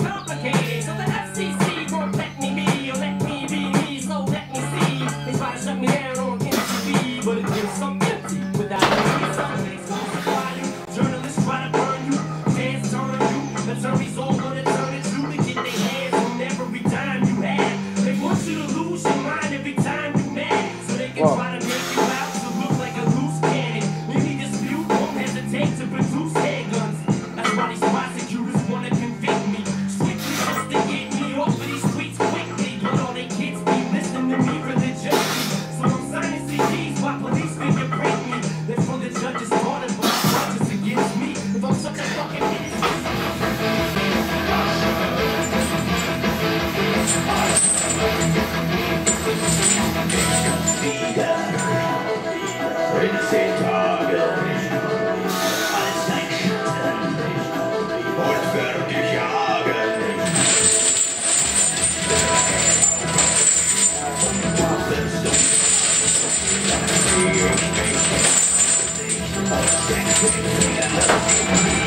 complicated. So the FCC won't let me be or let me be me. So let me see. They try to shut me down on MTV, but it feels so empty without me. Some things won't supply you. Journalists try to burn you, fans turn you. Attorneys all gonna turn it you to get their hands on every dime you have. They want you to lose your mind every time you mad, so they can try to make you out to look like a loose cannon. Any dispute won't hesitate to produce handguns. That's why these prosecutors wanna convict me, strictly just to get me off of these streets quickly. But all they kids be listening to me religiously, so I'm signing CDs while police fingerprint me. Therefore the judges thought it was charges against me. If I'm such a fucking idiot. Yeah.